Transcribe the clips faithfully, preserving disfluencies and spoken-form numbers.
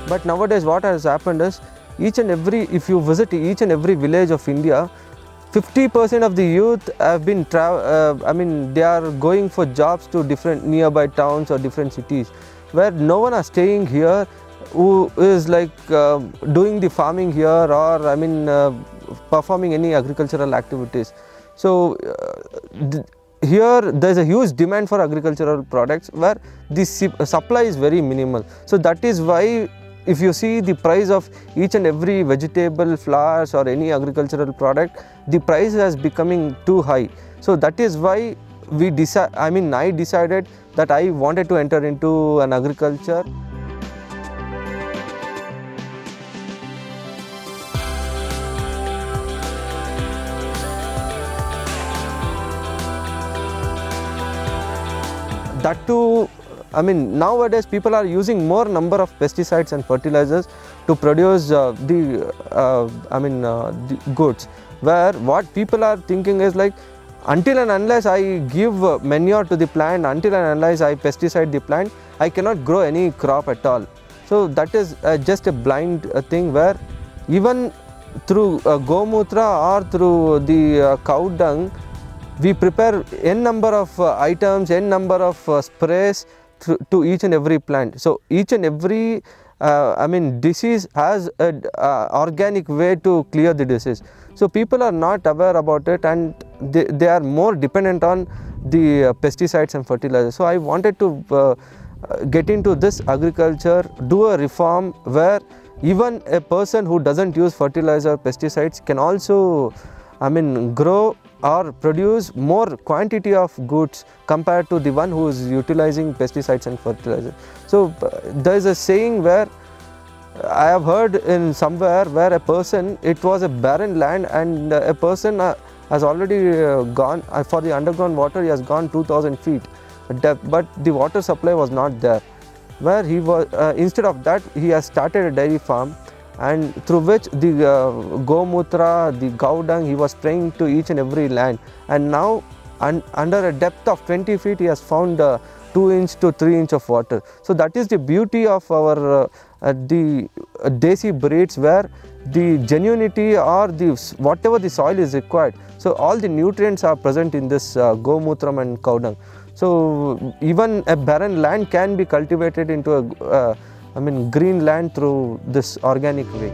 But nowadays what has happened is, each and every, if you visit each and every village of India, fifty percent of the youth have been, uh, I mean, they are going for jobs to different nearby towns or different cities, where no one is staying here who is like uh, doing the farming here, or I mean uh, performing any agricultural activities. So uh, here there is a huge demand for agricultural products where the supply is very minimal. So that is why if you see the price of each and every vegetable, flowers or any agricultural product, the price is becoming too high. So that is why we decide, I mean I decided that I wanted to enter into an agriculture. That too, I mean nowadays people are using more number of pesticides and fertilizers to produce uh, the uh, I mean uh, the goods, where what people are thinking is like, until and unless I give uh, manure to the plant, until and unless I pesticide the plant, I cannot grow any crop at all. So that is uh, just a blind uh, thing, where even through uh, Gomutra or through the uh, cow dung, we prepare n number of uh, items, n number of uh, sprays to, to each and every plant. So each and every uh, I mean disease has an uh, organic way to clear the disease. So people are not aware about it, and they, they are more dependent on the uh, pesticides and fertilizers. So I wanted to uh, get into this agriculture, do a reform where even a person who doesn't use fertilizer, pesticides can also, I mean, grow or produce more quantity of goods compared to the one who is utilizing pesticides and fertilizers. So uh, there is a saying where I have heard in somewhere where a person, it was a barren land, and uh, a person uh, has already uh, gone uh, for the underground water, he has gone two thousand feet depth, but the water supply was not there, where he was uh, instead of that he has started a dairy farm, and through which the uh, Gomutra, the cow dung, he was spraying to each and every land, and now un under a depth of twenty feet he has found uh, two inch to three inch of water. So that is the beauty of our uh, uh, the uh, desi breeds, where the genuinity or the whatever the soil is required, so all the nutrients are present in this uh, Gomutram and cow dung. So even a barren land can be cultivated into a uh, I mean green land through this organic way.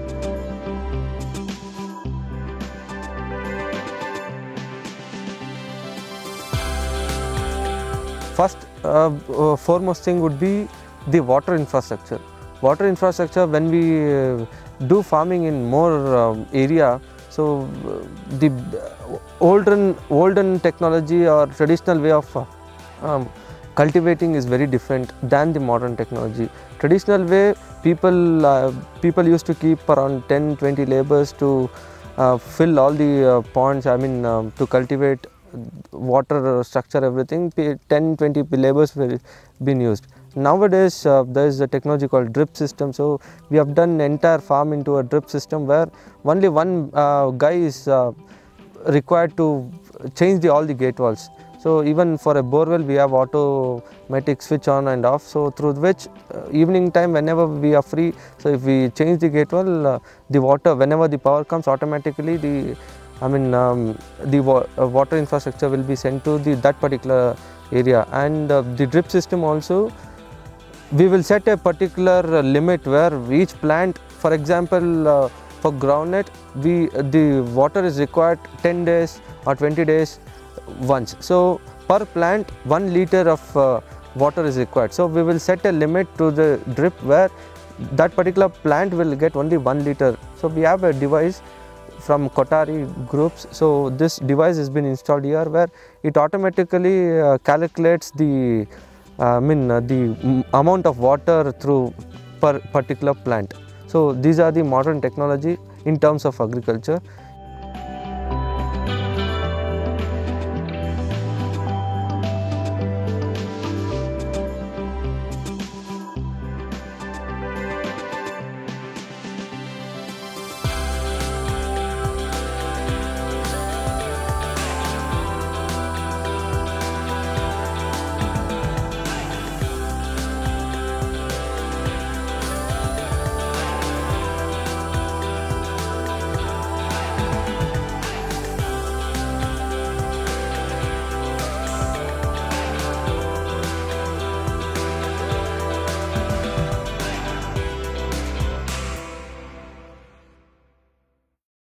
First uh, uh, foremost thing would be the water infrastructure. Water infrastructure, when we uh, do farming in more um, area, so uh, the olden olden technology or traditional way of uh, um, cultivating is very different than the modern technology. Traditional way, people uh, people used to keep around ten twenty laborers to uh, fill all the uh, ponds, I mean uh, to cultivate water structure, everything. ten twenty laborers were being used. Nowadays uh, there is a technology called drip system, so we have done entire farm into a drip system, where only one uh, guy is uh, required to change the, all the gate valves. So even for a borewell we have automatic switch on and off, so through which uh, evening time whenever we are free, so if we change the gate valve, uh, the water, whenever the power comes, automatically the I mean um, the wa uh, water infrastructure will be sent to the that particular area. And uh, the drip system also, we will set a particular uh, limit where each plant, for example uh, for groundnut, we uh, the water is required ten days or twenty days once. So per plant one liter of uh, water is required. So we will set a limit to the drip where that particular plant will get only one liter. So we have a device from Kotari groups. So this device has been installed here, where it automatically uh, calculates the uh, I mean uh, the amount of water through per particular plant. So these are the modern technology in terms of agriculture.